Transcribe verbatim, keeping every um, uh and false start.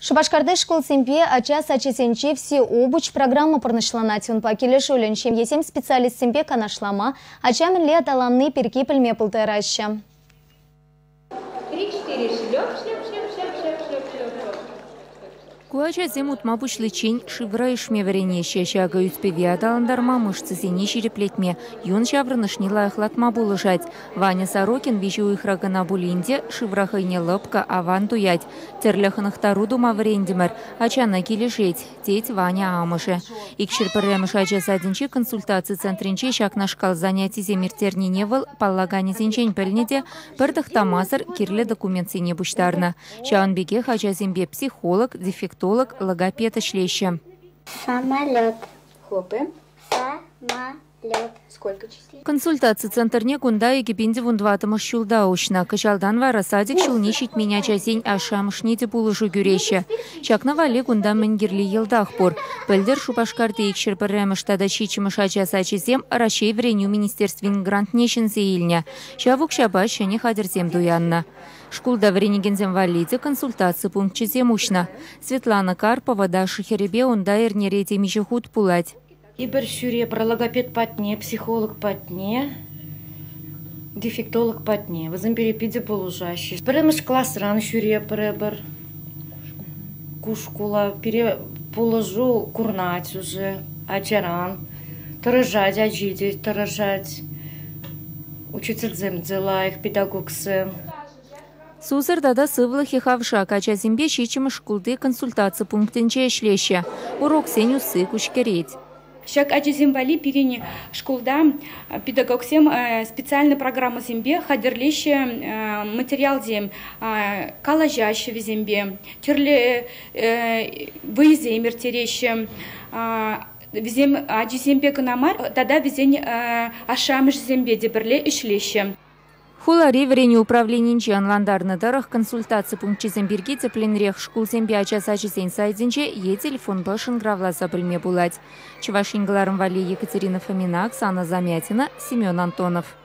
Шубашкарды школ семпе ача сачесенче все обуч программа порношланатион пакеле шолен, чем есем специалист семпе канашлама, ача менле аталамны перекипельме полтараща. Три-четыре шлеп, шлеп, шлеп, шлеп, шлеп, шлеп, шлеп. Куача земут мабуч лечень шивра ишме варенеща, шага юцпеви аталандарма мышцы сине череплетме, юн шаврынышнила охлатма булыжать. Ваня Сорокин вижу их рага на булинде, шивра хайне лапка, аван туять. Терлеханах таруду маврендимер, ача на килишеть, теть Ваня амыше. Икшир перемыш ача садинчи консультации центринче шак на шкал занятий земиртерни невал, паллагани зинчень пельнеде, пердах тамазар кирле документ сине буштарна. Чаан беге ача зембе психолог, дефектолог, логопед шлеща. Самолет. Хлопы. Самолет. Сколько числей? Консультации центр не гунда и гибинде вундватама щулда ушна. Качалдан вара садик шулнищит меня часень ашамшните булыжу гюреща. Чакна вали гунда менгерли елдахпур. Пельдер шупашкарты икшер перемыш тада чичимыш ачасачизем рашей вреню министерствин грант нещен зеильня. Шавук шабаш не хадерзем дуянна. Шкулда вренигензем валиде консультации пунктчизем ушна. Светлана Карпова да шихеребе унда эрнерети мижихут пулать. И бершюре про логопед патне, психолог патне, дефектолог патне. Возьмем перепиде полужащий. Перемыш класс ран шюре перебер. Кушкула пере положу курнать уже, ачаран. Таражать, аджиди, таражать. Учитель земдзела их педагогсы. Сузыр дада сывлых и хавша, кача зембе щичим шкулды консультации пунктинче шлеща. Урок сеню сы кушкереть. Шак ачиземвали перене школда педагогсем специальная программа зембе хадерлище материал зем калажащего зембе терле выеземер тереще везем ачизембе канамар тада везень ашамыш зембе деберле ишлище. Хулари врени управления анландарны дарах консультации пунктчизем бирги цепленрех шкул зембе ачасачизен сайдинче е телефон башын гравласа білме булать. Чувашингаларым вали Екатерина Фомина, Оксана Замятина, Семен Антонов.